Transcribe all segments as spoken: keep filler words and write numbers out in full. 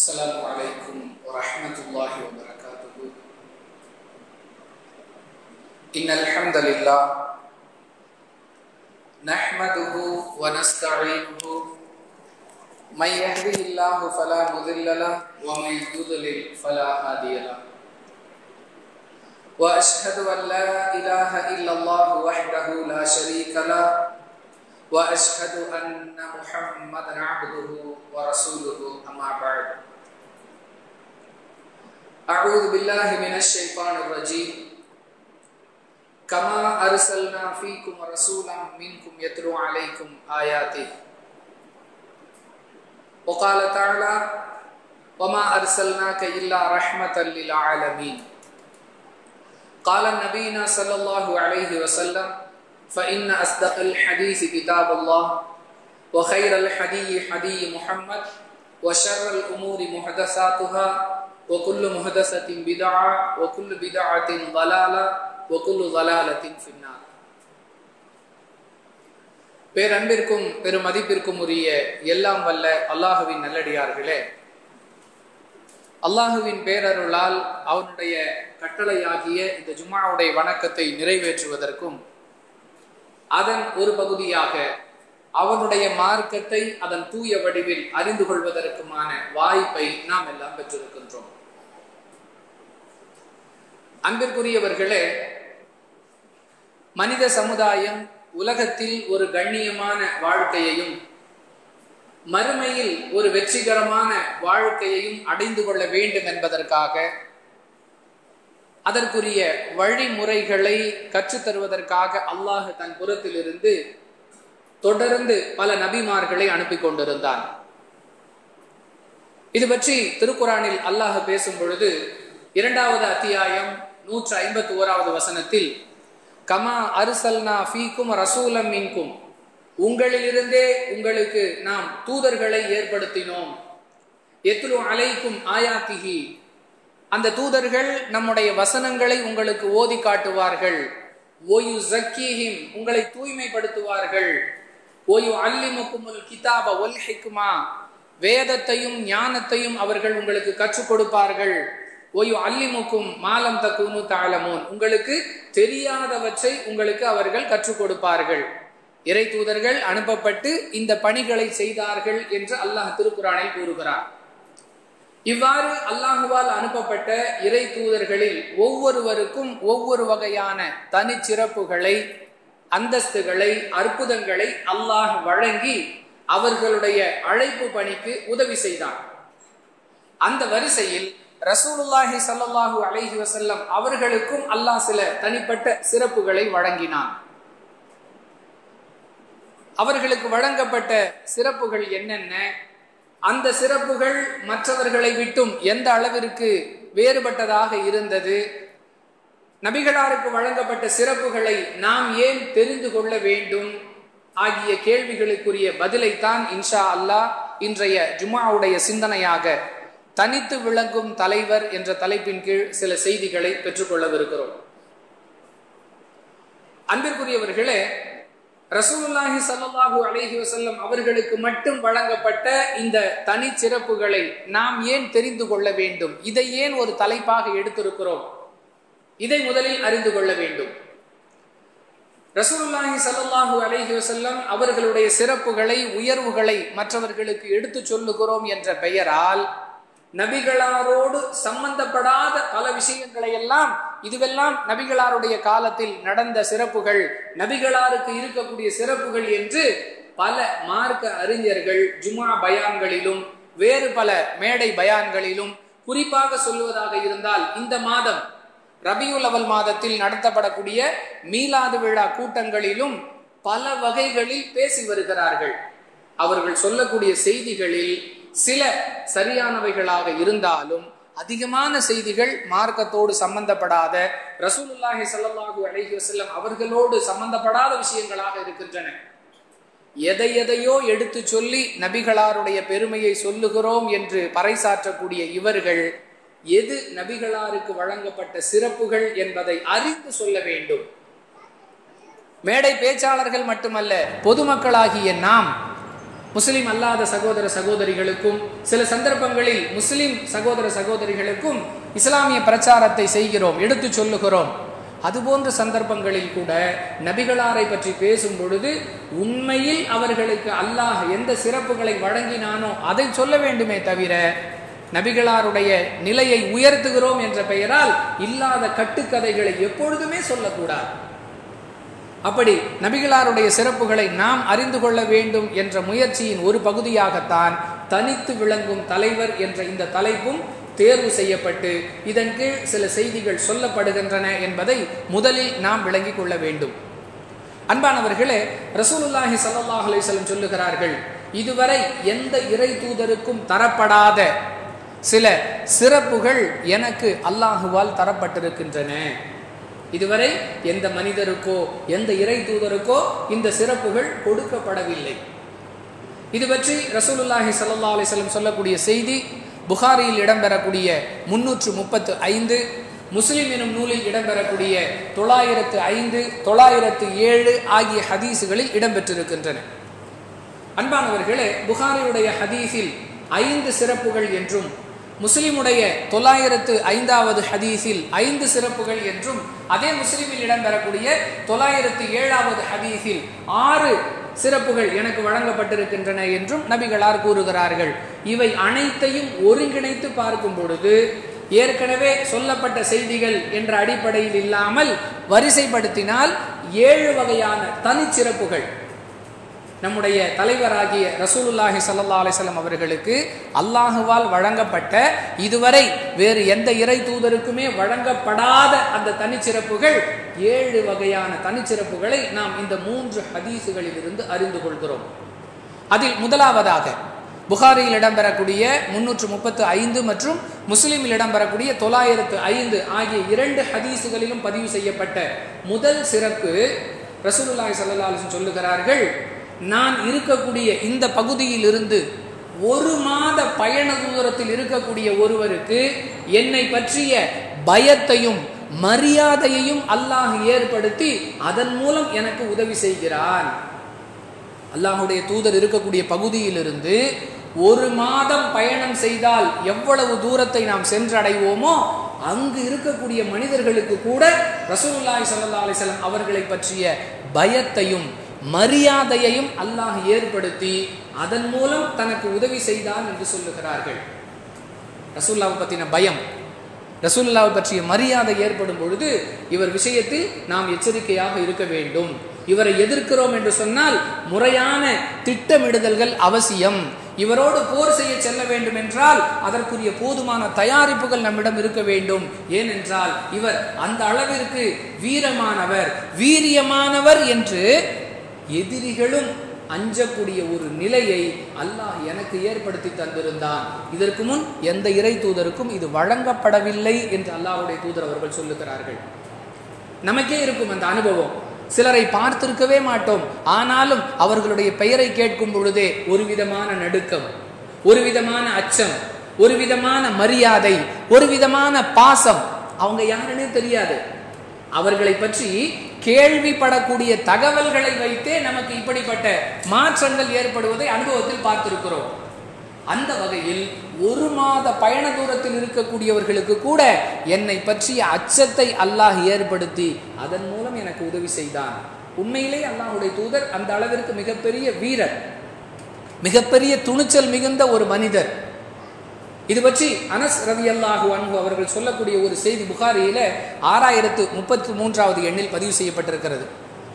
السلام عليكم ورحمة الله وبركاته. إن الحمد لله نحمده ونستعينه من يهده الله فلا مضل له ومن يضلل فلا هادي له وأشهد أن لا إله إلا الله وحده لا شريك له وأشهد أن محمدا عبده ورسوله أما بعد. أعوذ بالله من الشيطان الرجيم. كما أرسلنا فيكم رسولا منكم يتلو عليكم آياته. وقال تعالى: وما أرسلناك إلا رحمة للعالمين. قال النبي صلى الله عليه وسلم: فإن أصدق الحديث كتاب الله وخير الحديث حديث محمد وشر الأمور محدثاتها وكل محدثة بدعة وكل بدعة ضلالة وكل ضلالة في النار. பேரன்பிற்கும் பெருமதிப்பிற்கும் உரிய எல்லாம் வல்ல அல்லாஹுவின் நல்லடியார்களே, அல்லாஹுவின் பேரருளால் அவனுடைய கட்டளையாகிய இந்த ஜும்ஆவுடைய வணக்கத்தை நிறைவேற்றுவதற்கும் அதன் ஒரு பகுதியாக அவனுடைய மார்க்கத்தை அதன் தூய வடிவில் அறிந்து கொள்வதற்குமான வாய்ப்பை நாம் எல்லாம் பெற்றிருக்கின்றோம். அன்பிற்குரியவர்களே, மனித சமுதாயம் உலகத்தில் ஒரு கண்ணியமான வாழ்க்கையையும் மறுமையில் ஒரு வெற்றிகரமான வாழ்க்கையையும் அடைந்து கொள்ள வேண்டும் என்பதற்காக அதற்குரிய வழிமுறைகளை கற்றுத்தருவதற்காக அல்லாஹ் தன் புறத்திலிருந்து தொடர்ந்து பல நபிமார்களை அனுப்பி கொண்டிருந்தான். இது பற்றி திருக்குரானில் அல்லாஹ் பேசும் பொழுது இரண்டாவது அத்தியாயம் நூற்று ஐம்பத்தி ஓராவது வசனத்தில், கமா அர்சல்னா ஃபீக்கும் ரசூலம் மின்கும், உங்களிலிருந்தே உங்களுக்கு நாம் தூதர்களை ஏற்படுத்தினோம். யத்லு அலைக்கும் ஆயாத்திஹி, அந்த தூதர்கள் நம்முடைய வசனங்களை உங்களுக்கு ஓதி காட்டுவார்கள். ஓயு ஜக்கீஹிம், உங்களை தூய்மைப்படுத்துவார்கள். ஓயு அல்லிமுக்குமுல் கிதாப வல் ஹிக்மா, வேதத்தையும் ஞானத்தையும் அவர்கள் உங்களுக்கு கற்றுக் கொடுப்பார்கள். ஓயு அல்லிமுக்கும் மாலம் தகுனு தஅலமூன், உங்களுக்கு தெரியாதவற்றை உங்களுக்கு அவர்கள் கற்றுக் கொடுப்பார்கள். இறை தூதர்கள் அனுப்பப்பட்டு இந்த பணிகளை செய்தார்கள் என்று அல்லாஹ் திருக்குரானில் கூறுகிறார். இவ்வாறு அல்லாஹுவால் அனுப்பப்பட்ட இறை தூதர்களில் ஒவ்வொருவருக்கும் ஒவ்வொரு வகையான தனிச்சிறப்புகளை, அந்தஸ்துகளை, அற்புதங்களை அல்லாஹ் வழங்கி அவர்களுடைய அழைப்பு பணிக்கு உதவி செய்தார். அந்த வரிசையில் ரசூலுல்லாஹி ஸல்லல்லாஹு அலைஹி வஸல்லம் அவர்களுக்கும் அல்லாஹ் சில தனிப்பட்ட சிறப்புகளை வழங்கினான். அவர்களுக்கு வழங்கப்பட்ட சிறப்புகள் என்னென்ன, அந்த சிறப்புகள் மற்றவர்களை விட்டும் எந்த அளவிற்கு வேறுபட்டதாக இருந்தது, நபிகளாருக்கு வழங்கப்பட்ட சிறப்புகளை நாம் ஏன் தெரிந்து கொள்ள வேண்டும் ஆகிய கேள்விகளுக்குரிய பதிலைத்தான் இன்ஷா அல்லாஹ் இன்றைய ஜும்ஆவுடைய சிந்தனையாக தனித்து விளங்கும் தலைவர் என்ற தலைப்பின் கீழ் சில செய்திகளை பெற்றுக்கொள்ளவிருக்கிறோம். அன்பிற்குரியவர்களே, ரசூலுல்லாஹி ஸல்லல்லாஹு அலைஹி வஸல்லம் அவர்களுக்கு மட்டும் வழங்கப்பட்ட இந்த தனி சிறப்புகளை நாம் ஏன் தெரிந்து கொள்ள வேண்டும், இதை ஏன் ஒரு தலைப்பாக எடுத்திருக்கிறோம், இதை முதலில் அறிந்து கொள்ள வேண்டும். ரசூலுல்லாஹி ஸல்லல்லாஹு அலைஹி வஸல்லம் அவர்களுடைய சிறப்புகளை, உயர்வுகளை மற்றவர்களுக்கு எடுத்து சொல்லுகிறோம் என்ற பெயரால் நபிகளாரோடு சம்பந்தப்படாத பல விஷயங்களை எல்லாம், இதுவெல்லாம் நபிகளாருடைய காலத்தில் நடந்த சிறப்புகள், நபிகளாருக்கு இருக்கக்கூடிய சிறப்புகள் என்று பல மார்க்க அறிஞர்கள் ஜும்ஆ பயான்களிலும் வேறு பல மேடை பயான்களிலும் குறிப்பாக சொல்லுவதாக இருந்தால், இந்த மாதம் ரபியுல் அவல் மாதத்தில் நடத்தப்படக்கூடிய மீலாது விழா கூட்டங்களிலும் பல வகைகளில் பேசி வருகிறார்கள். அவர்கள் சொல்லக்கூடிய செய்திகளில் சில சரியானவைகளாக இருந்தாலும் அதிகமான செய்திகள் மார்க்கத்தோடு சம்பந்தப்படாத, ரசூலுல்லாஹி ஸல்லல்லாஹு அலைஹி வஸல்லம் அவர்களோடு சம்பந்தப்படாத விஷயங்களாக இருக்கின்றன. எதை எதையோ எடுத்து சொல்லி நபிகளாருடைய பெருமையை சொல்லுகிறோம் என்று பறைசாற்றக்கூடிய இவர்கள் எது நபிகளாருக்கு வழங்கப்பட்ட சிறப்புகள் என்பதை அறிந்து சொல்ல வேண்டும். மேடை பேச்சாளர்கள் மட்டுமல்ல, பொதுமக்களாகிய நாம் முஸ்லிம் அல்லாத சகோதர சகோதரிகளுக்கும் சில சந்தர்ப்பங்களில் முஸ்லிம் சகோதர சகோதரிகளுக்கும் இஸ்லாமிய பிரச்சாரத்தை செய்கிறோம், எடுத்து சொல்லுகிறோம். அதுபோன்ற சந்தர்ப்பங்களில் கூட நபிகளாரை பற்றி பேசும் பொழுது உண்மையில் அவர்களுக்கு அல்லாஹ் எந்த சிறப்புகளை வழங்கினானோ அதை சொல்ல வேண்டுமே தவிர நபிகளாருடைய நிலையை உயர்த்துகிறோம் என்ற பெயரால் இல்லாத கட்டுக்கதைகளை எப்பொழுதுமே சொல்லக்கூடாது. அப்படி நபிகளாருடைய சிறப்புகளை நாம் அறிந்து கொள்ள வேண்டும் என்ற முயற்சியின் ஒரு பகுதியாகத்தான் தனித்து விளங்கும் தலைவர் என்ற இந்த தலைப்பும் தேர்வு செய்யப்பட்டு இதன் கீழ் சில செய்திகள் சொல்லப்படுகின்றன என்பதை முதலில் நாம் விளங்கிக் கொள்ள வேண்டும். அன்பானவர்களே, ரசூலுல்லாஹி ஸல்லல்லாஹு அலைஹி வஸல்லம் சொல்லுகிறார்கள், இதுவரை எந்த இறை தூதருக்கும் தரப்படாத சில சிறப்புகள் எனக்கு அல்லாஹுவால் தரப்பட்டிருக்கின்றன. இதுவரை எந்த மனிதருக்கோ எந்த இறை தூதருக்கோ இந்த சிறப்புகள் கொடுக்கப்படவில்லை. இது பற்றி ரசூலுல்லாஹி ஸல்லல்லாஹு அலைஹி வஸல்லம் சொல்லக்கூடிய செய்தி புகாரியில் இடம்பெறக்கூடிய முன்னூற்று முப்பத்து ஐந்து, முஸ்லிம் எனும் நூலில் இடம்பெறக்கூடிய தொள்ளாயிரத்து ஐந்து தொள்ளாயிரத்து ஏழு ஆகிய ஹதீஸுகளில் இடம்பெற்றிருக்கின்றன. அன்பானவர்களே, புகாரியுடைய ஹதீஸில் ஐந்து சிறப்புகள் என்றும் முஸ்லிமுடைய தொள்ளாயிரத்து ஐந்தாவது ஹதீஸில் ஐந்து சிறப்புகள் என்றும் அதே முஸ்லிமில் இடம்பெறக்கூடிய தொள்ளாயிரத்து ஏழாவது ஹதீஸில் ஆறு சிறப்புகள் எனக்கு வழங்கப்பட்டிருக்கின்றன என்றும் நபிகளார் கூறுகிறார்கள். இவை அனைத்தையும் ஒருங்கிணைத்து பார்க்கும் பொழுது ஏற்கனவே சொல்லப்பட்ட செய்திகள் என்ற அடிப்படையில் இல்லாமல் வரிசைப்படுத்தினால் ஏழு வகையான தனிச்சிறப்புகள் நம்முடைய தலைவராகிய ரசூலுல்லாஹி ஸல்லல்லாஹு அலைஹி வஸல்லம் அவர்களுக்கு அல்லாஹுவால் வழங்கப்பட்ட இதுவரை வேறு எந்த இறை தூதருக்குமே வழங்கப்படாத அந்த தனிச்சிறப்புகள் ஏழு வகையான தனிச்சிறப்புகளை நாம் இந்த மூன்று ஹதீஸுகளில் இருந்து அறிந்து கொள்கிறோம். அதில் முதலாவதாக புகாரியில் இடம்பெறக்கூடிய முன்னூற்று முப்பத்து ஐந்து மற்றும் முஸ்லிமில் இடம்பெறக்கூடிய தொள்ளாயிரத்து ஐந்து ஆகிய இரண்டு ஹதீஸுகளிலும் பதிவு செய்யப்பட்ட முதல் சிறப்பு, ரசூலுல்லாஹி ஸல்லல்லாஹு அலைஹி வஸல்லம் சொல்லுகிறார்கள், நான் இருக்கக்கூடிய இந்த பகுதியில் இருந்து ஒரு மாத பயண தூரத்தில் இருக்கக்கூடிய ஒருவருக்கு என்னை பற்றிய பயத்தையும் மரியாதையையும் அல்லாஹ் ஏற்படுத்தி அதன் மூலம் எனக்கு உதவி செய்கிறான். அல்லாஹுடைய தூதர் இருக்கக்கூடிய பகுதியிலிருந்து ஒரு மாதம் பயணம் செய்தால் எவ்வளவு தூரத்தை நாம் சென்றடைவோமோ அங்கு இருக்கக்கூடிய மனிதர்களுக்கு கூட ரசூலுல்லாஹி ஸல்லல்லாஹு அலைஹி வஸல்லம் அவர்களை பற்றிய பயத்தையும் மரியாதையையும் அல்லாஹ் ஏற்படுத்தி அதன் மூலம் தனக்கு உதவி செய்தான் என்று சொல்லுகிறார்கள். ரசூலுல்லாஹ் பற்றின பயம், ரசூலுல்லாஹ் பற்றிய மரியாதை ஏற்படும் பொழுது இவர் விஷயத்தில் நாம் எச்சரிக்கையாக இருக்க வேண்டும். இவரை எதிர்க்கிறோம் என்று சொன்னால் முறையான திட்டமிடுதல்கள் அவசியம். இவரோடு போர் செய்ய செல்ல வேண்டும் என்றால் அதற்குரிய போதுமான தயாரிப்புகள் நம்மிடம் இருக்க வேண்டும். ஏனென்றால் இவர் அந்த அளவிற்கு வீரமானவர், வீரியமானவர் என்று எதிரிகளும் அஞ்சக்கூடிய ஒரு நிலையை அல்லாஹ் எனக்கு ஏற்படுத்தி தந்திருந்தான். இதற்கு முன் எந்த இறை தூதருக்கும் இது வழங்கப்படவில்லை என்று அல்லாஹ்வுடைய தூதர் அவர்கள் சொல்லுகிறார்கள். நமக்கே இருக்கும் அந்த அனுபவம். சிலரை பார்த்திருக்கவே மாட்டோம், ஆனாலும் அவர்களுடைய பெயரை கேட்கும் பொழுதே ஒரு விதமான நடுக்கம், ஒரு விதமான அச்சம், ஒரு விதமான மரியாதை, ஒரு விதமான பாசம். அவங்க யாருன்னே தெரியாது. அவர்களை பற்றி கேள்விப்படக்கூடிய தகவல்களை வைத்தே நமக்கு இப்படிப்பட்ட மாற்றங்கள் ஏற்படுவதை அனுபவத்தில் பார்த்திருக்கிறோம். அந்த வகையில் ஒரு மாத பயண தூரத்தில் இருக்கக்கூடியவர்களுக்கு கூட என்னை பற்றிய அச்சத்தை அல்லாஹ் ஏற்படுத்தி அதன் மூலம் எனக்கு உதவி செய்தான். உண்மையிலே அல்லாஹ்வுடைய தூதர் அந்த அளவிற்கு மிகப்பெரிய வீரர், மிகப்பெரிய துணிச்சல் மிகுந்த ஒரு மனிதர். இது பற்றி அனஸ் ரலியல்லாஹு அன்ஹு அவர்கள் சொல்லக்கூடிய ஒரு செய்தி புகாரியில ஆறாயிரத்து முப்பத்தி மூன்றாவது எண்ணில் பதிவு செய்யப்பட்டிருக்கிறது.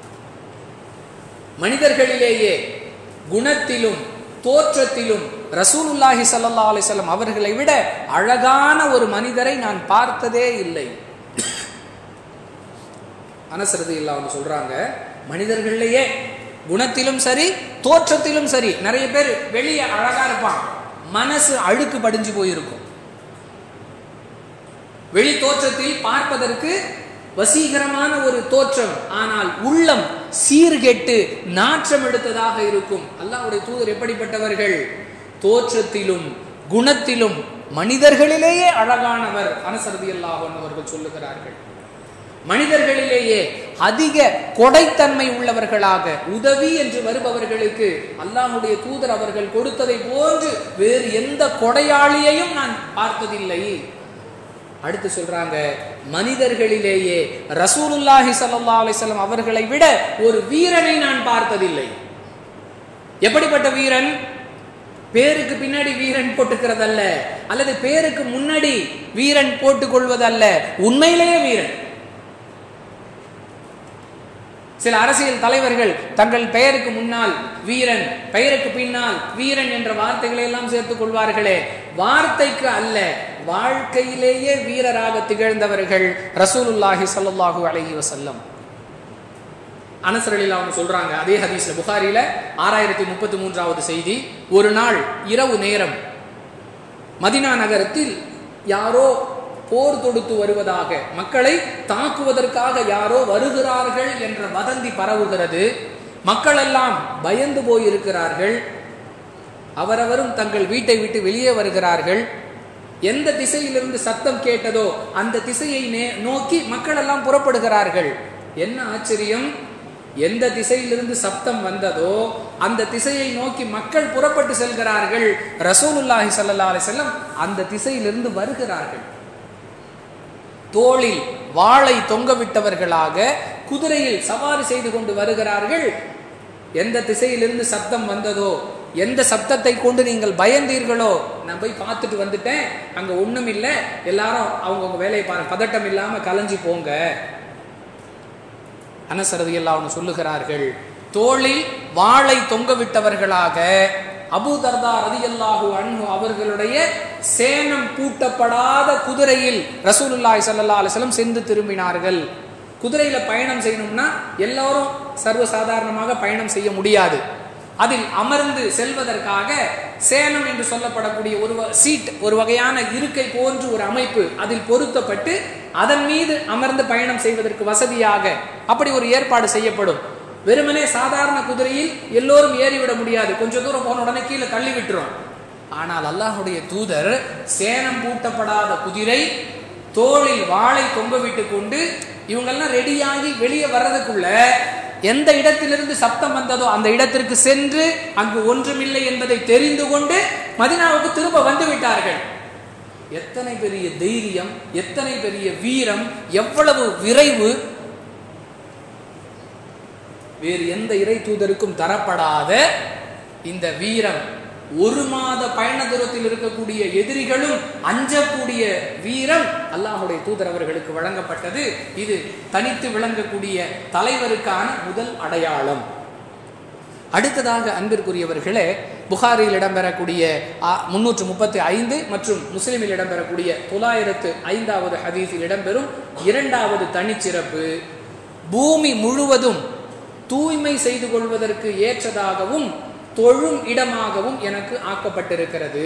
மனிதர்களிலேயே குணத்திலும் தோற்றத்திலும் ரசூலுல்லாஹி ஸல்லல்லாஹு அலைஹி வஸல்லம் அவர்களை விட அழகான ஒரு மனிதரை நான் பார்த்ததே இல்லை. அனஸ் ரலியல்லாஹு அன்ஹு சொல்றாங்க, மனிதர்களிலேயே குணத்திலும் சரி தோற்றத்திலும் சரி, நிறைய பேர் வெளியே அழகா இருப்பான், மனசு அழுக்கு படிஞ்சு போயிருக்கும். வெளி தோற்றத்தில் பார்ப்பதற்கு வசீகரமான ஒரு தோற்றம், ஆனால் உள்ளம் சீர்கெட்டு நாற்றம் எடுத்ததாக இருக்கும். அல்லாஹ்வுடைய தூதர் எப்படிப்பட்டவர்கள்? தோற்றத்திலும் குணத்திலும் மனிதர்களிலேயே அழகானவர். அனஸ் ரலியல்லாஹு அன்ஹு அவர்கள் சொல்லுகிறார்கள். மனிதர்களிலேயே அதிக கொடைத்தன்மை உள்ளவர்களாக உதவி என்று வருபவர்களுக்கு அல்லாஹ்வுடைய தூதர் அவர்கள் கொடுத்ததை போன்று வேறு எந்த கொடையாளியையும் நான் பார்த்ததில்லை. அடுத்து சொல்றாங்க, மனிதர்களிலேயே ரசூலுல்லாஹி ஸல்லல்லாஹு அலைஹி வஸல்லம் அவர்களை விட ஒரு வீரனை நான் பார்த்ததில்லை. எப்படிப்பட்ட வீரன்? பேருக்கு பின்னாடி வீரன் போட்டுக்கிறதல்ல, அல்லது பேருக்கு முன்னாடி வீரன் போட்டுக் கொள்வதல்ல, உண்மையிலேயே வீரன். சில அரசியல் தலைவர்கள் தங்கள் பெயருக்கு முன்னால் வீரன், பெயருக்கு பின்னால் வீரன் என்ற வார்த்தைகளை எல்லாம் சேர்த்துக் கொள்வார்களே, வார்த்தைக்கு அல்ல, வாழ்க்கையிலேயே வீரராக திகழ்ந்தவர்கள் ரசூலுல்லாஹி ஸல்லல்லாஹு அலைஹி வஸல்லம். அனஸ் ரலியல்லாஹு அன்ஹு சொல்றாங்க, அதே ஹதீஸ்ல, புகாரில ஆறாயிரத்தி முப்பத்தி மூன்றாவது செய்தி, ஒரு நாள் இரவு நேரம் மதீனா நகரத்தில் யாரோ போர் தொடுத்து வருவதாக, மக்களை தாக்குவதற்காக யாரோ வருகிறார்கள் என்ற வதந்தி பரவுகிறது. மக்கள் எல்லாம் பயந்து போயிருக்கிறார்கள். அவரவரும் தங்கள் வீட்டை விட்டு வெளியே வருகிறார்கள். எந்த திசையிலிருந்து சத்தம் கேட்டதோ அந்த திசையை நோக்கி மக்கள் எல்லாம் புறப்படுகிறார்கள். என்ன ஆச்சரியம்! எந்த திசையிலிருந்து சப்தம் வந்ததோ அந்த திசையை நோக்கி மக்கள் புறப்பட்டு செல்கிறார்கள். ரசூலுல்லாஹி ஸல்லல்லாஹு அலைஹி வஸல்லம் அந்த திசையிலிருந்து வருகிறார்கள். தோளில் வாளை தொங்கவிட்டவர்களாக குதிரையில் சவாரி செய்து கொண்டு வருகிறார்கள். எந்த திசையிலிருந்து சப்தம் வந்ததோ, எந்த சப்தத்தை கொண்டு நீங்கள் பயந்தீர்களோ, நான் போய் பார்த்துட்டு வந்துட்டேன், அங்க ஒண்ணும் இல்லை, எல்லாரும் அவங்கவுங்க வேலையை பாருங்க, பதட்டம் இல்லாம கலைஞ்சி போங்க. அனஸ் ரலியல்லாஹு அன்ஹு சொல்லுகிறார்கள், தோளில் வாளை தொங்கவிட்டவர்களாக அபூ தர்தா ரலியல்லாஹு அன்ஹு அவர்களுடைய சேனம் பூட்டப்படாத குதிரையில் ரசூலுல்லாஹி ஸல்லல்லாஹு அலைஹி வஸல்லம் சென்று திரும்பினார்கள். குதிரையில பயணம் செய்யணும்னா எல்லாரும் சர்வசாதாரணமாக பயணம் செய்ய முடியாது. அதில் அமர்ந்து செல்வதற்காக சேனம் என்று சொல்லப்படக்கூடிய ஒரு சீட், ஒரு வகையான இருக்கை போன்று ஒரு அமைப்பு அதில் பொருத்தப்பட்டு அதன் மீது அமர்ந்து பயணம் செய்வதற்கு வசதியாக அப்படி ஒரு ஏற்பாடு செய்யப்படும். வெறுமனே சாதாரண குதிரையில் எல்லோரும் ஏறிவிட முடியாது, கொஞ்ச தூரம் போன உடனே கீழே தள்ளி விட்டுரும். ஆனால் அல்லாஹ்வுடைய தூதர் சேனம் பூட்டப்படாத குதிரை, தோளில் வாளை தொங்க விட்டு கொண்டு இவங்கெல்லாம் ரெடியாகி வெளியே வர்றதுக்குள்ள எந்த இடத்திலிருந்து சப்தம் வந்ததோ அந்த இடத்திற்கு சென்று அங்கு ஒன்றுமில்லை என்பதை தெரிந்து கொண்டு மதீனாவுக்கு திரும்ப வந்து விட்டார்கள். எத்தனை பெரிய தைரியம், எத்தனை பெரிய வீரம், எவ்வளவு விரைவு! வேறு எந்த இறை தூதருக்கும் தரப்படாத இந்த வீரம், ஒரு மாத பயண தூரத்தில் இருக்கக்கூடிய எதிரிகளும் அஞ்சக்கூடிய வீரம் அல்லாஹ்வுடைய தூதர் அவர்களுக்கு வழங்கப்பட்டது. இது தனித்து விளங்கக்கூடிய தலைவருக்கான முதல் அடையாளம். அடுத்ததாக அன்பிற்குரியவர்களே, புகாரியில் இடம்பெறக்கூடிய முன்னூற்று முப்பத்தி ஐந்து மற்றும் முஸ்லிமில் இடம்பெறக்கூடிய தொள்ளாயிரத்து ஐந்தாவது ஹதீஸில் இடம்பெறும் இரண்டாவது தனிச்சிறப்பு, பூமி முழுவதும் தூய்மை செய்து கொள்வதற்கு ஏற்றதாகவும் தொழும் இடமாகவும் எனக்கு ஆக்கப்பட்டிருக்கிறது.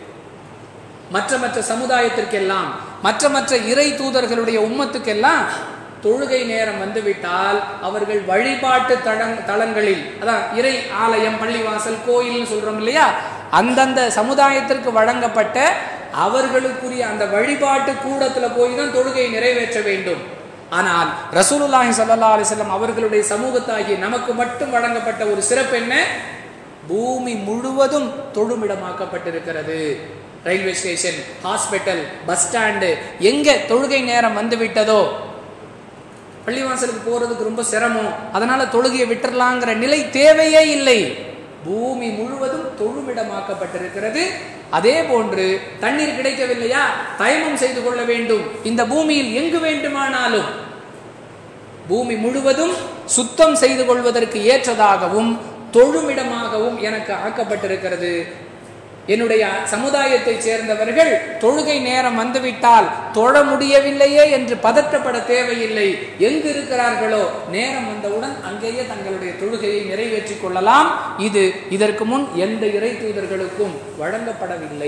மற்ற மற்ற சமுதாயத்திற்கெல்லாம், மற்ற மற்ற இறை தூதர்களுடைய உம்மத்துக்கெல்லாம் தொழுகை நேரம் வந்துவிட்டால் அவர்கள் வழிபாட்டு தளங் தளங்களில், அதான் இறை ஆலயம், பள்ளிவாசல், கோயில்னு சொல்றோம் இல்லையா, அந்தந்த சமுதாயத்திற்கு வழங்கப்பட்ட அவர்களுக்குரிய அந்த வழிபாட்டு கூடத்துல போய் தான் தொழுகை நிறைவேற்ற வேண்டும். ஆனால் ரசூலுல்லாஹி ஸல்லல்லாஹு அலைஹி வஸல்லம் அவர்களுடைய சமூகத்தாகிய நமக்கு மட்டும் வழங்கப்பட்ட ஒரு சிறப்பு என்ன? பூமி முழுவதும் தொழுமிடமாக்கப்பட்டிருக்கிறது. Railway station, hospital, bus stand, எங்க தொழுகை நேரம் வந்து விட்டதோ, பள்ளிவாசலுக்கு போறதுக்கு ரொம்ப சிரமம், அதனால தொழுகையை விட்டுறலாங்கிற நிலை தேவையே இல்லை. பூமி முழுவதும் தொழுமிடமாக்கப்பட்டிருக்கிறது. அதே போன்று தண்ணீர் கிடைக்கவில்லையா, தயமம் செய்து கொள்ள வேண்டும். இந்த பூமியில் எங்கு வேண்டுமானாலும் பூமி முழுவதும் சுத்தம் செய்து கொள்வதற்கு ஏற்றதாகவும் தொழுமிடமாகவும் எனக்கு ஆக்கப்பட்டிருக்கிறது. என்னுடைய சமுதாயத்தை சேர்ந்தவர்கள் தொழுகை நேரம் வந்துவிட்டால் தொழ முடியவில்லையே என்று பதற்றப்பட தேவையில்லை. எங்கு இருக்கிறார்களோ நேரம் வந்தவுடன் அங்கேயே தங்களுடைய தொழுகையை நிறைவேற்றிக் கொள்ளலாம். இது இதற்கு முன் எந்த இறை தூதர்களுக்கும் வழங்கப்படவில்லை.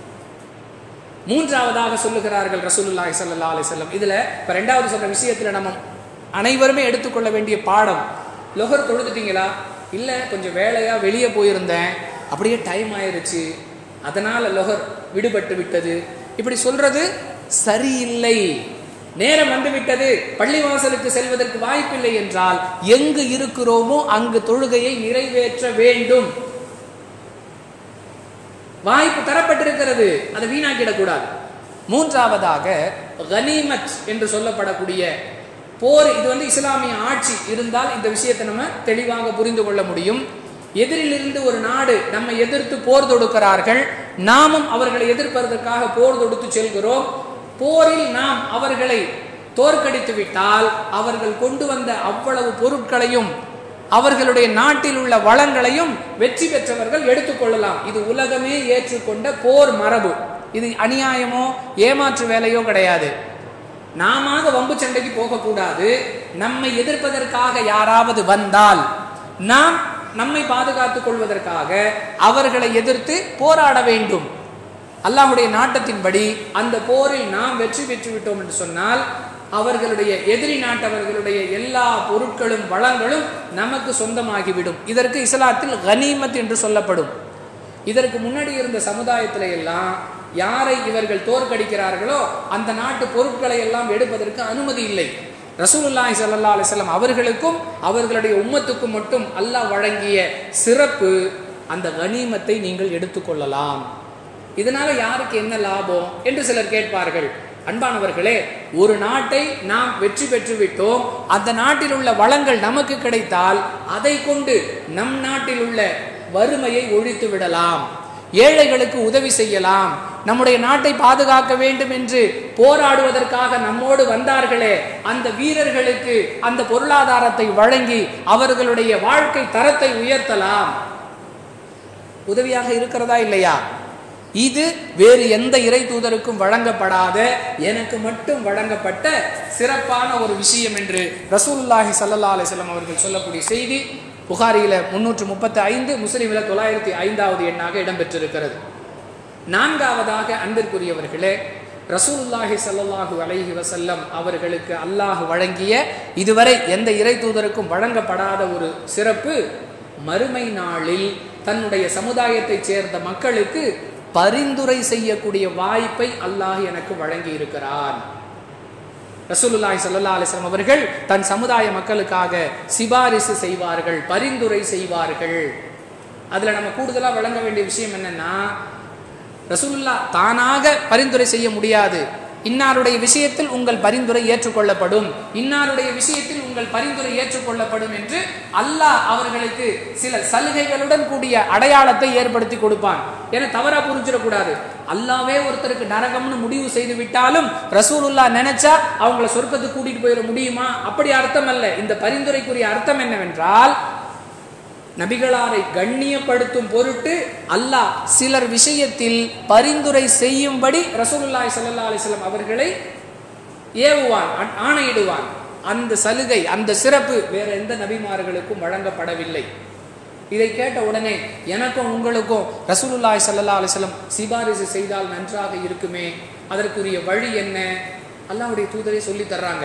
மூன்றாவதாக சொல்லுகிறார்கள் ரசூலுல்லாஹி ஸல்லல்லாஹு அலைஹி வஸல்லம். இதுல இப்ப ரெண்டாவது சொல்ற விஷயத்துல நம்ம அனைவருமே எடுத்துக்கொள்ள வேண்டிய பாடம், லொஹர் தொழுதுட்டீங்களா? இல்ல, கொஞ்சம் வேலையா வெளியே போயிருந்தேன், அப்படியே டைம் ஆயிருச்சு, அதனால லொஹர் விடுபட்டு விட்டது, இப்படி சொல்றது சரியில்லை. நேரம் வந்துவிட்டது, பள்ளிவாசலுக்கு செல்வதற்கு வாய்ப்பில்லை என்றால் எங்கு இருக்கிறோமோ அங்கு தொழுகையை நிறைவேற்ற வேண்டும். வாய்ப்பு தரப்பட்டிருக்கிறது, அதை வீணாக்கிடக்கூடாது. மூன்றாவதாக கனிமத் என்று சொல்லப்படக்கூடிய போர். இது வந்து இஸ்லாமிய ஆட்சி இருந்தால் இந்த விஷயத்தை நம்ம தெளிவாக புரிந்து கொள்ள முடியும். எதிரிலிருந்து ஒரு நாடு நம்மை எதிர்த்து போர் தொடுக்கிறார்கள், நாமும் அவர்களை எதிர்ப்பதற்காக போர் தொடுத்து செல்கிறோம். போரில் நாம் அவர்களை தோற்கடித்து விட்டால் அவர்கள் கொண்டு வந்த அவ்வளவு பொருட்களையும் அவர்களுடைய நாட்டில் உள்ள வளங்களையும் வெற்றி பெற்றவர்கள் எடுத்துக்கொள்ளலாம். இது உலகமே ஏற்றுக்கொண்ட போர் மரபு. இது அநியாயமோ ஏமாற்று வேலையோ கிடையாது. நாம வம்பு சண்டைக்கு போகக்கூடாது. நம்மை எதிர்ப்பதற்காக யாராவது வந்தால் நாம் நம்மை பாதுகாத்துக் கொள்வதற்காக அவர்களை எதிர்த்து போராட வேண்டும். அல்லாஹ்வுடைய நாட்டத்தின்படி அந்த போரில் நாம் வெற்றி பெற்று விட்டோம் என்று சொன்னால் அவர்களுடைய எதிரி நாட்டவர்களுடைய எல்லா பொருட்களும் வளங்களும் நமக்கு சொந்தமாகிவிடும். இதற்கு இஸ்லாத்தில் கனிமத் என்று சொல்லப்படும். இதற்கு முன்னாடி இருந்த சமுதாயத்தில எல்லாம் யாரை இவர்கள் தோற்கடிக்கிறார்களோ அந்த நாட்டு பொருட்களை எல்லாம் எடுப்பதற்கு அனுமதி இல்லை. ரசூலுல்லாஹி ஸல்லல்லாஹு அலைஹி வஸல்லம் அவர்களுக்கும் அவர்களுடைய உம்மத்துக்கும் மட்டும் அல்லாஹ் வழங்கிய சிறப்பு அந்த கனிமத்தை நீங்கள் எடுத்துக்கொள்ளலாம். இதனால யாருக்கு என்ன லாபம் என்று சிலர் கேட்பார்கள். அன்பானவர்களே, ஒரு நாட்டை நாம் வெற்றி பெற்று விட்டோம், அந்த நாட்டில் உள்ள வளங்கள் நமக்கு கிடைத்தால் அதை கொண்டு நம் நாட்டில் உள்ள வறுமையை ஒழித்து விடலாம், ஏழைகளுக்கு உதவி செய்யலாம். நம்முடைய நாட்டை பாதுகாக்க வேண்டும் என்று போராடுவதற்காக நம்மோடு வந்தார்களே அந்த வீரர்களுக்கு அந்த பொருளாதாரத்தை வழங்கி அவர்களுடைய வாழ்க்கை தரத்தை உயர்த்தலாம். உதவியாக இருக்கிறதா இல்லையா? இது வேறு எந்த இறை தூதருக்கும் வழங்கப்படாத, எனக்கு மட்டும் வழங்கப்பட்ட சிறப்பான ஒரு விஷயம் என்று ரசூலுல்லாஹி ஸல்லல்லாஹு அலைஹி வஸல்லம் அவர்கள் சொல்லக்கூடிய செய்தி புகாரியில முன்னூற்று முப்பத்தி ஐந்து, முஸ்லிமில தொள்ளாயிரத்தி ஐந்தாவது எண்ணாக இடம்பெற்றிருக்கிறது. நான்காவதாக அன்பிற்குரியவர்களே, ரசூலுல்லாஹி ஸல்லல்லாஹு அலைஹி வஸல்லம் அவர்களுக்கு அல்லாஹ் வழங்கிய இதுவரை எந்த இறை தூதருக்கும் வழங்கப்படாத ஒரு சிறப்பு, மறுமை நாளில் தன்னுடைய சமுதாயத்தை சேர்ந்த மக்களுக்கு பரிந்துரை செய்யக்கூடிய வாய்ப்பை அல்லாஹ் எனக்கு வழங்கி இருக்கிறான். ரசூலுல்லாஹி ஸல்லல்லாஹு அலைஹி வஸல்லம் அவர்கள் தன் சமுதாய மக்களுக்காக சிபாரிசு செய்வார்கள், பரிந்துரை செய்வார்கள். அதுல நம்ம கூடுதலா வழங்க வேண்டிய விஷயம் என்னன்னா, ரசூலுல்லாஹ் தானாக பரிந்துரை செய்ய முடியாது. இன்னாருடைய விஷயத்தில் உங்கள் பரிந்துரை ஏற்றுக்கொள்ளப்படும், இன்னாருடைய விஷயத்தில் உங்கள் பரிந்துரை ஏற்றுக்கொள்ளப்படும் என்று அல்லாஹ் அவர்களுக்கு சில சலுகைகளுடன் கூடிய அடையாளத்தை ஏற்படுத்தி கொடுப்பான். என தவறா புரிஞ்சிடக்கூடாது. அல்லாவே ஒருத்தருக்கு நரகம்னு முடிவு செய்து விட்டாலும் ரசூலுல்லாஹ் நினைச்சா அவங்கள சொர்க்கத்துக்கு கூட்டிட்டு போயிட முடியுமா? அப்படி அர்த்தம் அல்ல. இந்த பரிந்துரைக்குரிய அர்த்தம் என்னவென்றால், நபிகளாரை கண்ணியப்படுத்தும் பொருட்டு அல்லாஹ் சிலர் விஷயத்தில் பரிந்துரை செய்யும்படி ரசூலுல்லாஹி ஸல்லல்லாஹு அலைஹி வஸல்லம் அவர்களை ஏவுவான், ஆணையிடுவான். அந்த சலுகை, அந்த சிறப்பு வேற எந்த நபிமார்களுக்கும் வழங்கப்படவில்லை. இதை கேட்ட உடனே எனக்கும் உங்களுக்கும் ரசூலுல்லாஹி ஸல்லல்லாஹு அலைஹி வஸல்லம் சிபாரிசு செய்தால் நன்றாக இருக்குமே, அதற்குரிய வழி என்ன? அல்லாஹ்வுடைய தூதரே சொல்லி தர்றாங்க.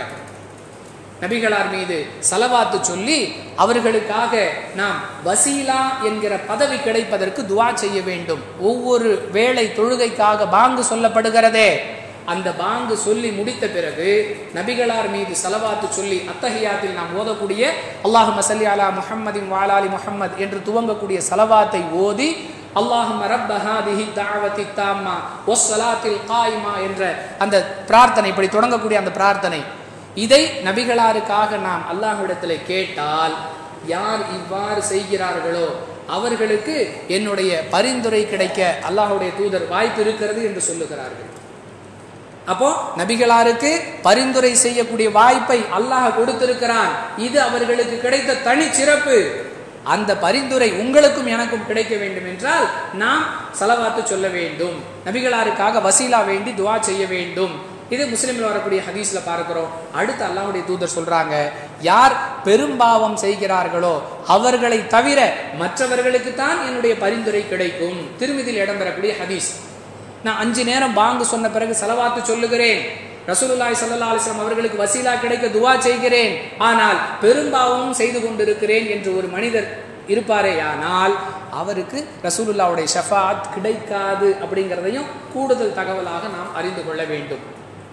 நபிகளார் மீது சலவாத்து சொல்லி அவர்களுக்காக நாம் வசீலா என்கிற பதவி கிடைப்பதற்கு துஆ செய்ய வேண்டும். ஒவ்வொரு வேளை தொழுகைக்காக பாங்கு சொல்லப்படுகிறதே, அந்த பாங்கு சொல்லி முடித்த பிறகு நபிகளார் மீது சலவாத்து சொல்லி அத்தஹியாத்தில் நாம் ஓதக்கூடிய அல்லாஹும்ம ஸல்லி அலா முஹம்மதின் வ அலா ஆலி முஹம்மத் என்று துவங்கக்கூடிய சலவாத்தை ஓதி அல்லாஹும்ம ரப்ப ஹாதிஹி தஅவத்தி தாம்மா வஸ்ஸலாத்தில் காயிமா என்ற அந்த பிரார்த்தனை, இப்படி தொடங்கக்கூடிய அந்த பிரார்த்தனை, இதை நபிகளாருக்காக நாம் அல்லாஹ்விடத்தில் கேட்டால் யார் இவ்வாறு செய்கிறார்களோ அவர்களுக்கு என்னுடைய பரிந்துரை கிடைக்க அல்லாஹ்வுடைய தூதர் வாய்ப்பு இருக்கிறது என்று சொல்லுகிறார்கள். அப்போ நபிகளாருக்கு பரிந்துரை செய்யக்கூடிய வாய்ப்பை அல்லாஹ் கொடுத்திருக்கிறான். இது அவர்களுக்கு கிடைத்த தனி சிறப்பு. அந்த பரிந்துரை உங்களுக்கும் எனக்கும் கிடைக்க வேண்டும் என்றால் நாம் சலவாத்து சொல்ல வேண்டும், நபிகளாருக்காக வசீலா வேண்டி துஆ செய்ய வேண்டும். இது முஸ்லிமில் வரக்கூடிய ஹதீஸ்ல பார்க்கிறோம். அடுத்து அல்லாஹ்வுடைய தூதர் சொல்றாங்க, யார் பெரும்பாவம் செய்கிறார்களோ அவர்களை தவிர மற்றவர்களுக்கு தான் என்னுடைய பரிந்துரை கிடைக்கும். திருமிதியில் இடம்பெறக்கூடிய ஹதீஸ். நான் அஞ்சு நேரம் பாங்கு சொன்ன பிறகு சலவாத்து சொல்லுகிறேன், ரசூலுல்லாஹி ஸல்லல்லாஹு அலைஹி வஸல்லம் அவர்களுக்கு வசீலா கிடைக்க துஆ செய்கிறேன், ஆனால் பெரும்பாவமும் செய்து கொண்டிருக்கிறேன் என்று ஒரு மனிதர் இருப்பாரேயானால் அவருக்கு ரசூலுல்லாஹ்வுடைய ஷஃபாஅத் கிடைக்காது அப்படிங்கிறதையும் கூடுதல் தகவலாக நாம் அறிந்து கொள்ள வேண்டும்.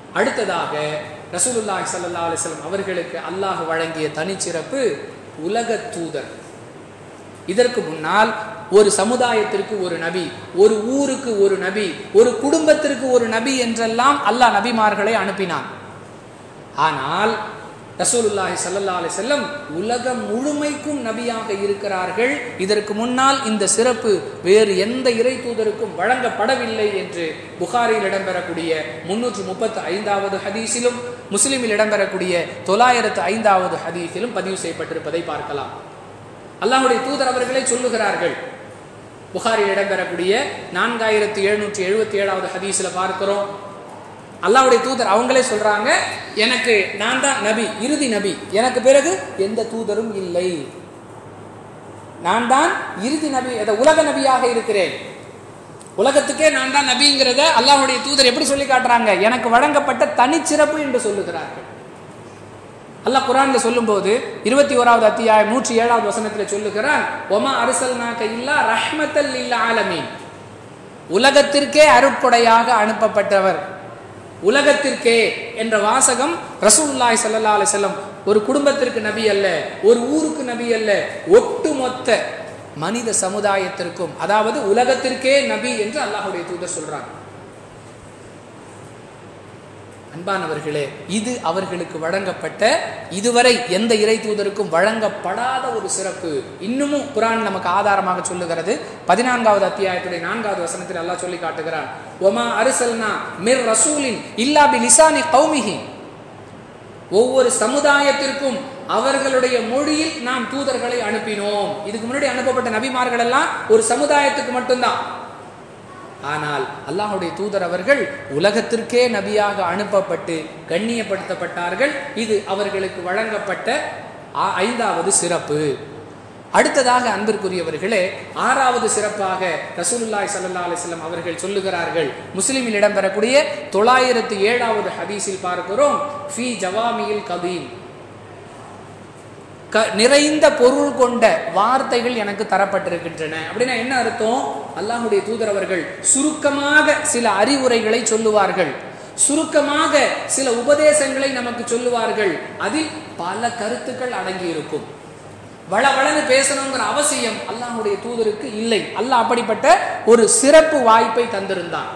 அடுத்ததாக ரசூலுல்லாஹி ஸல்லல்லாஹு அலைஹி வஸல்லம் அவர்களுக்கு அல்லாஹ் வழங்கிய தனிச்சிறப்பு உலக தூதர். இதற்கு முன்னால் ஒரு சமுதாயத்திற்கு ஒரு நபி, ஒரு ஊருக்கு ஒரு நபி, ஒரு குடும்பத்திற்கு ஒரு நபி என்றெல்லாம் அல்லாஹ் நபிமார்களை அனுப்பினான். ஆனால் ரசூலுல்லாஹி ஸல்லல்லாஹு அலைஹி வஸல்லம் உலகம் முழுமைக்கும் நபியாக இருக்கிறார்கள். இதற்கு முன்னால் இந்த சிறப்பு வேறு எந்த இறை தூதருக்கும் வழங்கப்படவில்லை என்று புகாரியில் இடம்பெறக்கூடிய முன்னூற்று முப்பத்தி ஐந்தாவது ஹதீஸிலும் முஸ்லிமில் இடம்பெறக்கூடிய தொள்ளாயிரத்து ஐந்தாவது ஹதீஸிலும் பதிவு செய்யப்பட்டிருப்பதை பார்க்கலாம். அல்லாஹ்வுடைய தூதர் அவர்களே சொல்லுகிறார்கள். புகாரில் இடம்பெறக்கூடிய நான்காயிரத்தி எழுநூற்றி எழுபத்தி ஏழாவது ஹதீஸ்ல பார்க்கிறோம். அல்லாஹ்வுடைய தூதர் அவங்களே சொல்றாங்க, எனக்கு நான் தான் நபி, இறுதி நபி, எனக்கு பிறகு எந்த தூதரும் இல்லை, நான் தான் இறுதி நபி, உலக நபியாக இருக்கிறேன், உலகத்துக்கே நான் தான் நபிங்கிறத அல்லாஹ்வுடைய தூதர் எப்படி சொல்லி காட்டுறாங்க? எனக்கு வழங்கப்பட்ட தனிச்சிறப்பு என்று சொல்லுகிறார்கள். அல்லாஹ் குர்ஆன்ல சொல்லும்போது இருபத்தி ஓராவது அத்தியாயம் நூற்றி ஏழாவது வசனத்தில் சொல்லுகிறான், ஒமா அர்சல்நாக இல்லா ரஹ்மத்தல் லில் ஆலமீன், உலகத்திற்கே அருட்கொடையாக அனுப்பப்பட்டவர். உலகத்திற்கே என்ற வாசகம் ரசூலுல்லாஹி ஸல்லல்லாஹு அலைஹி வஸல்லம் ஒரு குடும்பத்திற்கு நபி அல்ல, ஒரு ஊருக்கு நபி அல்ல, ஒட்டுமொத்த மனித சமுதாயத்திற்கும், அதாவது உலகத்திற்கே நபி என்று அல்லாஹ்வுடைய தூதர் சொல்றாங்க. அன்பானவர்களே, இது அவர்களுக்கு வழங்கப்பட்ட, இதுவரை எந்த இறை தூதருக்கும் வழங்கப்படாத ஒரு சிறப்பு. இன்னமும் குர்ஆன் நமக்கு ஆதாரமாக சொல்லுகிறது. பதினான்காவது அத்தியாயத்துடைய நான்காவது வசனத்தில் அல்லாஹ் சொல்லி காட்டுகிறான், ஒமா அர்சல்னா மிர் ரசூலின் இல்லா பி லிசானி கௌமிஹி, ஒவ்வொரு சமுதாயத்திற்கும் அவர்களுடைய மொழியில் நாம் தூதர்களை அனுப்பினோம். இதுக்கு முன்னாடி அனுப்பப்பட்ட நபிமார்கள் எல்லாம் ஒரு சமுதாயத்துக்கு மட்டும்தான். ஆனால் அல்லாஹ்வுடைய தூதர் அவர்கள் உலகத்திற்கே நபியாக அனுப்பப்பட்டு கண்ணியப்படுத்தப்பட்டார்கள். இது அவர்களுக்கு வழங்கப்பட்ட ஐந்தாவது சிறப்பு. அடுத்ததாக அன்பிற்குரியவர்களே, ஆறாவது சிறப்பாக ரசூலுல்லாஹி ஸல்லல்லாஹு அலைஹி வஸல்லம் அவர்கள் சொல்லுகிறார்கள். முஸ்லிமில் இடம்பெறக்கூடிய தொள்ளாயிரத்து ஏழாவது ஹதீஸில் பார்க்கிறோம், ஃபீ ஜவாமியில் கலீம், நிறைந்த பொருள் கொண்ட வார்த்தைகள் எனக்கு தரப்பட்டிருக்கின்றன. அப்படின்னா என்ன அர்த்தம்? அல்லாஹ்வுடைய தூதர் அவர்கள் சுருக்கமாக சில அறிவுரைகளை சொல்லுவார்கள், சுருக்கமாக சில உபதேசங்களை நமக்கு சொல்லுவார்கள். அதில் பல கருத்துக்கள் அடங்கி இருக்கும். வளவளன்னு பேசணுங்கிற அவசியம் அல்லாஹ்வுடைய தூதருக்கு இல்லை. அல்லாஹ் அப்படிப்பட்ட ஒரு சிறப்பு வாய்ப்பை தந்திருந்தான்.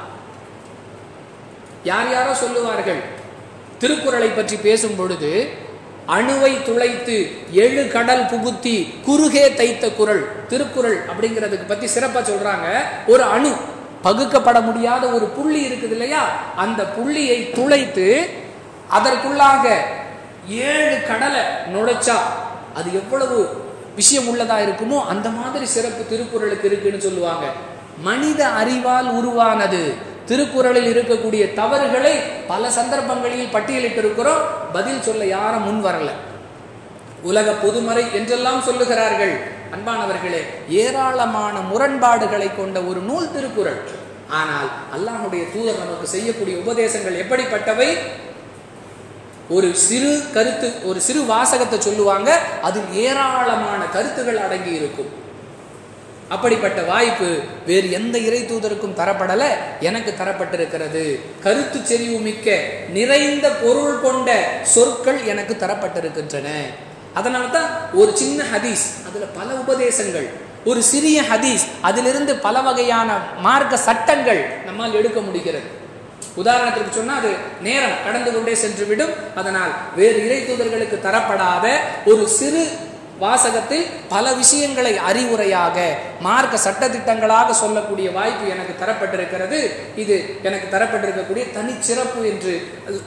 யார் யாரோ சொல்லுவார்கள், திருக்குறளை பற்றி பேசும் பொழுது அணுவை துளைத்து எழு கடல் புகுத்தி குறுகே தைத்த குறள், திருக்குறள் அப்படிங்கிறதுக்கு பத்தி சிறப்பா சொல்றாங்க. ஒரு அணு, பகுக்கப்பட முடியாத ஒரு புள்ளி இருக்குது இல்லையா, அந்த புள்ளியை துளைத்து அதற்குள்ளாக ஏழு கடலை நுழைச்சா அது எவ்வளவு விஷயம் உள்ளதா இருக்குமோ அந்த மாதிரி சிறப்பு திருக்குறளுக்கு இருக்குன்னு சொல்லுவாங்க. மனித அறிவால் உருவானது. திருக்குறளில் இருக்கக்கூடிய தவறுகளை பல சந்தர்ப்பங்களில் பட்டியலிட்டு இருக்கிறோம், பதில் சொல்ல யாரும் முன் வரல. உலக பொதுமறை என்றெல்லாம் சொல்லுகிறார்கள். அன்பானவர்களே, ஏராளமான முரண்பாடுகளை கொண்ட ஒரு நூல் திருக்குறள். ஆனால் அல்லாஹ்வுடைய தூதர் நமக்கு செய்யக்கூடிய உபதேசங்கள் எப்படிப்பட்டவை? ஒரு சிறு கருத்து, ஒரு சிறு வாசகத்தை சொல்லுவாங்க, அதில் ஏராளமான கருத்துகள் அடங்கி இருக்கும். அப்படிப்பட்ட வாய்ப்பு வேறு எந்த இறை தூதருக்கும் தரப்படல, எனக்கு தரப்பட்டிருக்கிறது. கருத்து செறிவு மிக்க நிறைந்த பொருள் கொண்ட சொற்கள் எனக்கு தரப்பட்டிருக்கின்றன. அதனால தான் ஒரு சின்ன ஹதீஸ், அதுல பல உபதேசங்கள், ஒரு சிறிய ஹதீஸ், அதிலிருந்து பல வகையான மார்க்க சட்டங்கள் நம்மால் எடுக்க முடிகிறது. உதாரணத்திற்கு சொன்னா அது நேரம் கடந்து கொண்டே சென்று விடும். அதனால் வேறு இறை தூதர்களுக்கு தரப்படாத ஒரு சிறு வாசகத்தில் பல விஷயங்களை அறிவுரையாக மார்க்க சட்டத்திட்டங்களாக சொல்லக்கூடிய வாய்ப்பு எனக்கு தரப்பட்டிருக்கிறது. இது எனக்கு தரப்பட்டிருக்கக்கூடிய தனிச்சிறப்பு என்று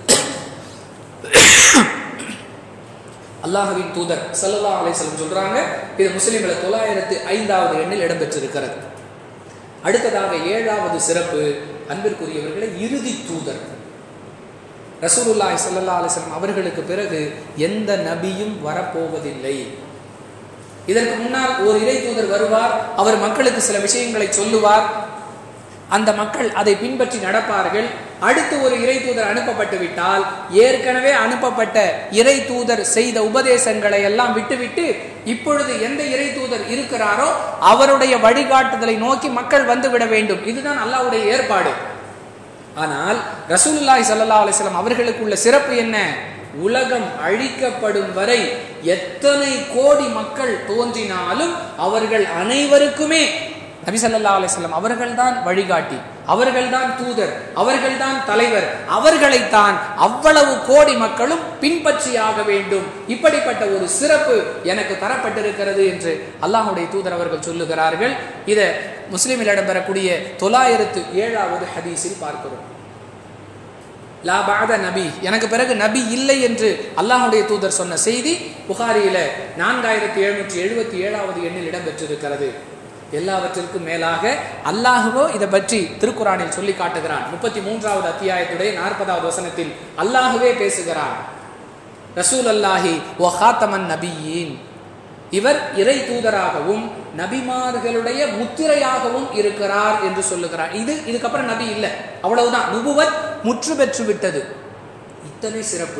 அல்லாஹ்வின் தூதர் ஸல்லல்லாஹு அலைஹி வஸல்லம் சொல்றாங்க. இது முஸ்லிம்ல தொள்ளாயிரத்து ஐந்தாவது எண்ணில் இடம்பெற்றிருக்கிறது. அடுத்ததாக ஏழாவது சிறப்பு, அன்பிற்குரியவர்களை, இறுதி தூதர் ரசூலுல்லாஹி ஸல்லல்லாஹு அலைஹி வஸல்லம் அவர்களுக்கு பிறகு எந்த நபியும் வரப்போவதில்லை. இதற்கு முன்னால் ஒரு இறை தூதர் வருவார், அவர் மக்களுக்கு சில விஷயங்களை சொல்லுவார், அந்த மக்கள் அதை பின்பற்றி நடப்பார்கள். அடுத்து ஒரு இறை தூதர் அனுப்பப்பட்டு விட்டால் ஏற்கனவே அனுப்பப்பட்ட இறை தூதர் செய்த உபதேசங்களை எல்லாம் விட்டுவிட்டு இப்பொழுது எந்த இறை தூதர் இருக்கிறாரோ அவருடைய வழிகாட்டுதலை நோக்கி மக்கள் வந்து விட வேண்டும். இதுதான் அல்லாஹ்வுடைய ஏற்பாடு. ஆனால் ரசூலுல்லாஹி ஸல்லல்லாஹு அலைஹி வஸல்லம் அவர்களுக்குள்ள சிறப்பு என்ன? உலகம் அழிக்கப்படும் வரை எத்தனை கோடி மக்கள் தோன்றினாலும் அவர்கள் அனைவருக்குமே நபி ஸல்லல்லாஹு அலைஹி வஸல்லம் அவர்கள்தான் வழிகாட்டி, அவர்கள்தான் தூதர், அவர்கள்தான் தலைவர், அவர்களைத்தான் அவ்வளவு கோடி மக்களும் பின்பற்றியாக வேண்டும். இப்படிப்பட்ட ஒரு சிறப்பு எனக்கு தரப்பட்டிருக்கிறது என்று அல்லாஹ்வுடைய தூதர் அவர்கள் சொல்லுகிறார்கள். இதை முஸ்லிமில் இடம்பெறக்கூடிய தொள்ளாயிரத்து ஏழாவது ஹதீஸில் பார்க்கிறோம். லா பஅத நபி, எனக்கு பிறகு நபி இல்லை என்று அல்லாஹ்வுடைய தூதர் சொன்ன செய்தி புகாரியில நான்காயிரத்தி எழுநூற்றி எழுபத்தி ஏழாவது எண்ணில் இடம்பெற்றிருக்கிறது. எல்லாவற்றிற்கும் மேலாக அல்லாஹுவோ இதை பற்றி திருக்குரானில் சொல்லி காட்டுகிறான். முப்பத்தி மூன்றாவது அத்தியாயத்துடைய நாற்பதாவது வசனத்தில் அல்லாஹுவே பேசுகிறான். ரசூல் அல்லாஹி வ ஹாத்தமன் நபியீன், இவர் இறை தூதராகவும் நபிமார்களுடைய முத்திரையாகவும் இருக்கிறார் என்று சொல்லுகிறார். இது இதுக்கப்புறம் நபி இல்லை, அவ்வளவுதான், நுபுவத் முற்று பெற்று விட்டது. இத்தனை சிறப்பு.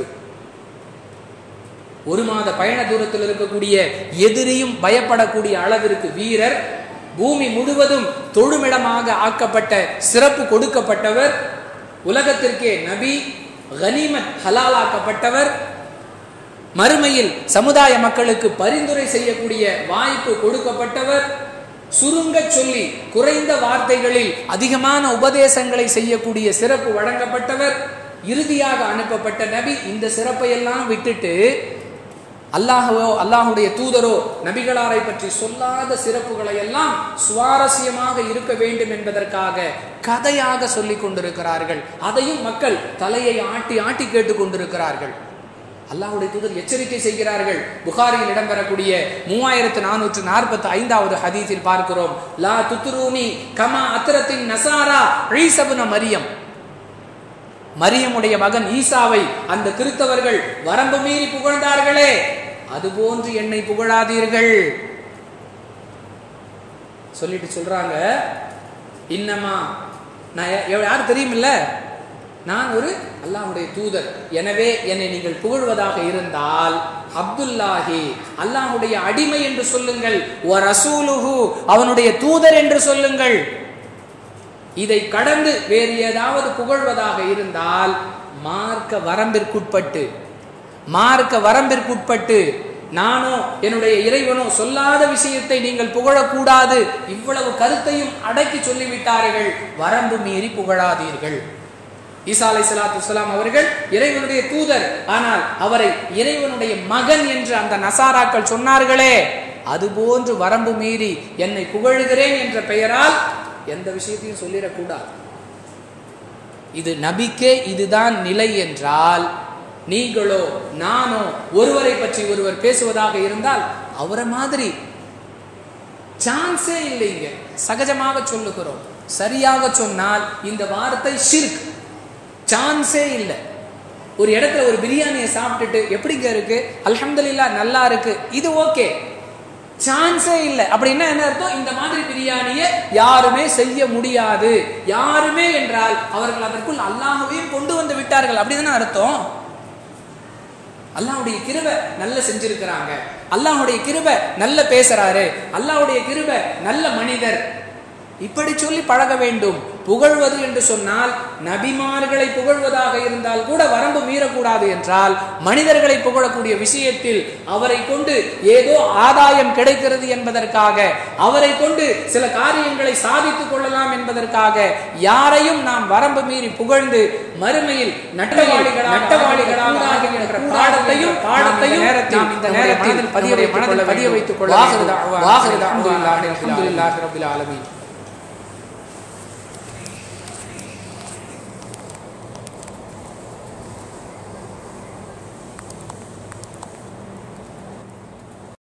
ஒரு மாத பயண தூரத்தில் இருக்கக்கூடிய எதிரியும் பயப்படக்கூடிய அளவிற்கு வீரர், பூமி முழுவதும் தொழுமிடமாக ஆக்கப்பட்ட சிறப்பு கொடுக்கப்பட்டவர், உலகத்திற்கே நபி, கனிமத் ஹலாலாக்கப்பட்டவர், மறுமையில் சமுதாய மக்களுக்கு பரிந்துரை செய்யக்கூடிய வாய்ப்பு கொடுக்கப்பட்டவர், சுருங்க சொல்லி குறைந்த வார்த்தைகளில் அதிகமான உபதேசங்களை செய்யக்கூடிய சிறப்பு வழங்கப்பட்டவர், இறுதியாக அனுப்பப்பட்ட நபி. இந்த சிறப்பை எல்லாம் விட்டுட்டு அல்லாஹோ அல்லாஹுடைய தூதரோ நபிகளாரை பற்றி சொல்லாத சிறப்புகளை எல்லாம் சுவாரஸ்யமாக இருக்க வேண்டும் என்பதற்காக கதையாக சொல்லிக் கொண்டிருக்கிறார்கள். அதையும் மக்கள் தலையை ஆட்டி ஆட்டி கேட்டுக் கொண்டிருக்கிறார்கள். அல்லாஹ்வுடைய தூதர் எச்சரிக்கை செய்கிறார்கள். புகாரியில் இடம்பெறக்கூடிய மூவாயிரத்து நானூற்று நாற்பத்தி ஐந்தாவது ஹதீஸில் பார்க்கிறோம். லா துத்ரூனி கமா அத்ரத்தின் நசாரா ஈஸா இப்னு மரியம், மரியமுடைய மகன் ஈசாவை அந்த கிறிஸ்தவர்கள் வரம்பு மீறி புகழ்ந்தார்களே, அதுபோன்று என்னை புகழாதீர்கள் சொல்லிட்டு சொல்றாங்க. இன்னமா நான் யாரு தெரியுமில்ல, நான் ஒரு அல்லாஹ்வுடைய தூதர், எனவே என்னை நீங்கள் புகழ்வதாக இருந்தால் அப்துல்லாஹி அல்லாஹ்வுடைய அடிமை என்று சொல்லுங்கள், வ ரசூலுஹு அவனுடைய தூதர் என்று சொல்லுங்கள். இதை கடந்து வேறு ஏதாவது புகழ்வதாக இருந்தால் மார்க்க வரம்பிற்குட்பட்டு மார்க்க வரம்பிற்குட்பட்டு நானோ என்னுடைய இறைவனோ சொல்லாத விஷயத்தை நீங்கள் புகழக்கூடாது. இவ்வளவு கருத்தையும் அடக்கி சொல்லிவிட்டார்கள். வரம்பு மீறி புகழாதீர்கள். ஈசா அலைஹிஸ்ஸலாத்து வஸ்ஸலாம் அவர்கள் இறைவனுடைய தூதர், ஆனால் அவரை இறைவனுடைய மகன் என்று அந்த நசாராக்கள் சொன்னார்களே, அதுபோன்று வரம்பு மீறி என்னை புகழுகிறேன் என்ற பெயரால் எந்த விஷயத்தையும் சொல்லிடக்கூடாது. இது நபிக்கே இதுதான் நிலை என்றால், நீங்களோ நானோ ஒருவரை பற்றி ஒருவர் பேசுவதாக இருந்தால் அவரை மாதிரி சான்ஸே இல்லைங்க. சகஜமாக சொல்லுகிறோம். சரியாக சொன்னால் இந்த வார்த்தை ஷிர்க், சான்ஸே இல்லை. ஒரு இடத்துல ஒரு பிரியாணியை சாப்பிட்டுட்டு எப்படிங்க இருக்கு, அல்ஹம்துலில்லாஹ் நல்லா இருக்கு, இது ஓகே, சான்ஸே இல்லை. அப்படின்னா என்ன அர்த்தம்? இந்த மாதிரி பிரியாணியை யாருமே செய்ய முடியாது. யாருமே என்றால் அவர்கள் அதற்குள் அல்லாஹ்வையும் கொண்டு வந்து விட்டார்கள், அப்படிதானே அர்த்தம். அல்லாஹ்வுடைய கிருபை நல்ல செஞ்சிருக்கிறாங்க, அல்லாஹ்வுடைய கிருபை நல்ல பேசுறாரு, அல்லாஹ்வுடைய கிருபை நல்ல மனிதர், இப்படி சொல்லி பழக வேண்டும். புகழ்வது என்று சொன்னால் நபிமார்களை புகழ்வதாக இருந்தால் கூட வரம்பு மீறக்கூடாது என்றால், மனிதர்களை புகழக்கூடிய விஷயத்தில் அவரை கொண்டு ஏதோ ஆதாயம் கிடைக்கிறது என்பதற்காக, அவரை கொண்டு சில காரியங்களை சாதித்துக் கொள்ளலாம் என்பதற்காக யாரையும் நாம் வரம்பு மீறி புகழ்ந்து மறுமையில் நட்டவாளிகளாக நட்டவாளிகளாக பாடத்தையும் பாடத்தையும் நாம் இந்த நேரத்தில் பதிய வைத்துக் கொள்ள.